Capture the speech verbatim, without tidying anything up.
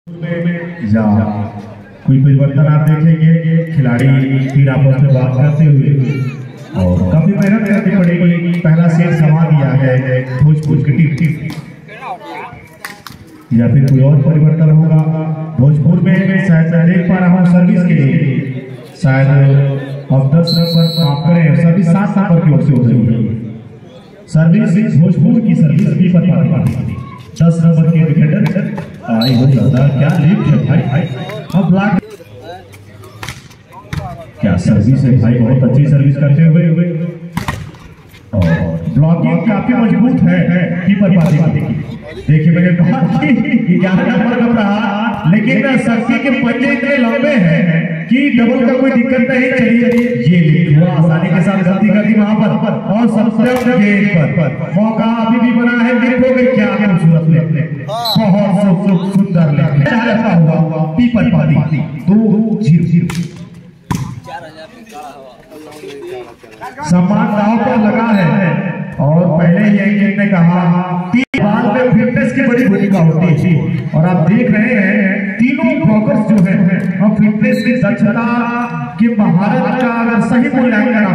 या कोई परिवर्तन आप देखेंगे, खिलाड़ी फिर आपस में बात करते हुए और काफी मेहनत करनी पड़ेगी। पहला सेट समा दिया है भोजपुर की टीम, या फिर कोई और परिवर्तन होगा भोजपुर में। शायद मैं देख पा रहा हूँ सर्विस के लिए शायद अब दस नंबर आप करें, सर्विस सात नंबर की ओर से हो रही है। सर्विस भोजपुर की सर्विस भी बता रही दस नंबर के विकेटर आई हो जाता। क्या लीड है भाई, भाई अब ब्लॉक क्या सर्विस है भाई, बहुत अच्छी सर्विस करते हुए हुए और ब्लॉकिंग काफी मजबूत है कीपर पासी की। देखिए मैंने कहा कि ग्यारह नंबर का रहा, लेकिन शक्ति के पंजे इतने लंबे हैं कि डबल का कोई दिक्कत नहीं। चलिए ये लिखवा आसानी के साथ गलती कर दी वहां पर और सबसे गेंद पर मौका अभी भी बना है। देखो क्या खूबसूरत लेते, बहुत सुंदर लेते हुआ पीपर पाती दो जीरो जीरो। सम्मान दाव पर लगा है और पहले ही अंकित ने कहा तीन बाल में फिटनेस की बड़ी भूमिका होती है और आप देख रहे हैं तीनों ब्लॉकर्स जो हैं और फिटनेस की दक्षता की महारत का अगर सही मूल्यांकन